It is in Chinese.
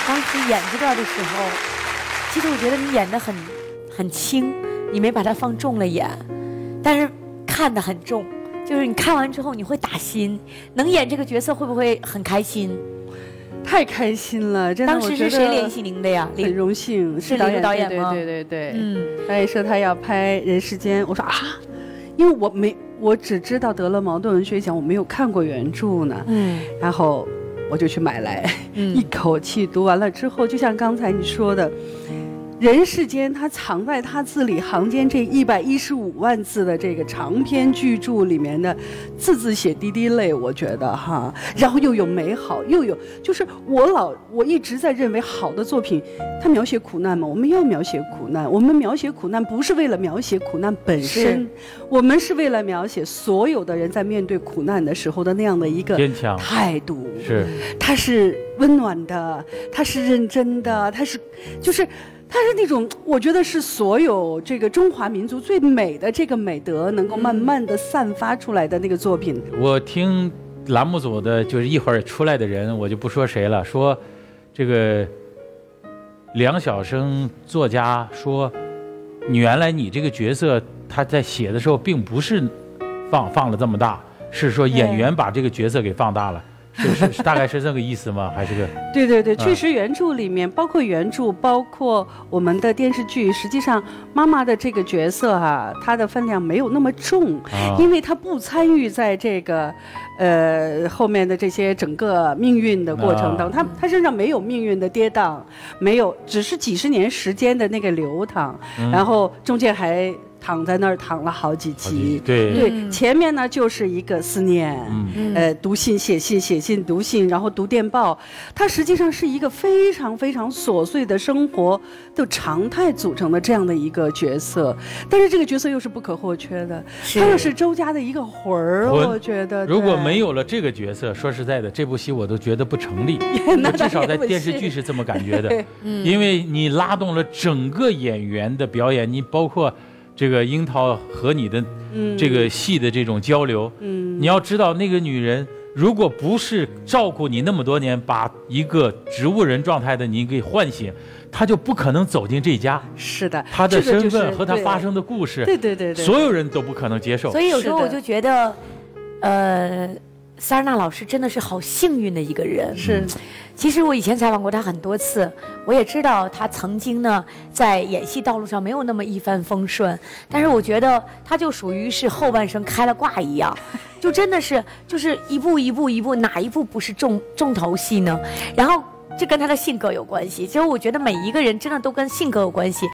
当时演这段的时候，其实我觉得你演得很轻，你没把它放重了演，但是看得很重，就是你看完之后你会打心。能演这个角色会不会很开心？ 太开心了，真的。 当时是谁联系您的呀？ 很荣幸， 是李导演吗？ 对。导演说他要拍《人世间》，我说啊，因为我只知道得了茅盾文学奖，我没有看过原著呢。然后我就去买来，一口气读完了之后，就像刚才你说的。人世间，它藏在它字里行间这115万字的这个长篇巨著里面的，字字写滴滴泪，我觉得哈，然后又有美好，又有就是我一直在认为好的作品，它描写苦难嘛，我们要描写苦难，我们描写苦难不是为了描写苦难本身，我们是为了描写所有的人在面对苦难的时候的那样的一个坚强态度， 是， 它是温暖的，它是认真的，它是那种，我觉得是所有这个中华民族最美的这个美德能够慢慢的散发出来的那个作品。 我听栏目组的，就是一会儿出来的人，我就不说谁了，说这个梁晓声作家说，原来你这个角色他在写的时候并不是放了这么大，是说演员把这个角色给放大了。是大概是这个意思吗？还是个？ 对，确实原著里面，包括原著，包括我们的电视剧，实际上妈妈的这个角色啊，她的分量没有那么重，因为她不参与在这个后面的这些整个命运的过程当中，她身上没有命运的跌宕，没有，只是几十年时间的那个流淌，然后中间还。躺在那儿躺了好几集， 对， 前面呢就是一个思念，读信写信读信，然后读电报，它实际上是一个非常非常琐碎的生活的常态组成的这样的一个角色，但是这个角色又是不可或缺的，它又是周家的一个魂儿，我觉得如果没有了这个角色，说实在的，这部戏我都觉得不成立，至少在电视剧是这么感觉的，因为你拉动了整个演员的表演，你包括。这个樱桃和你的这个戏的这种交流，你要知道那个女人如果不是照顾你那么多年，把一个植物人状态的你给唤醒，她就不可能走进这家。 是的， 她的身份和她发生的故事， 对， 所有人都不可能接受。 所以有时候我就觉得，萨尔纳老师真的是好幸运的一个人。 是。 其实我以前采访过他很多次，我也知道他曾经呢在演戏道路上没有那么一帆风顺，但是我觉得他就属于是后半生开了挂一样，就真的是就是一步一步，哪一步不是重头戏呢？然后这跟他的性格有关系。其实我觉得每一个人真的都跟性格有关系。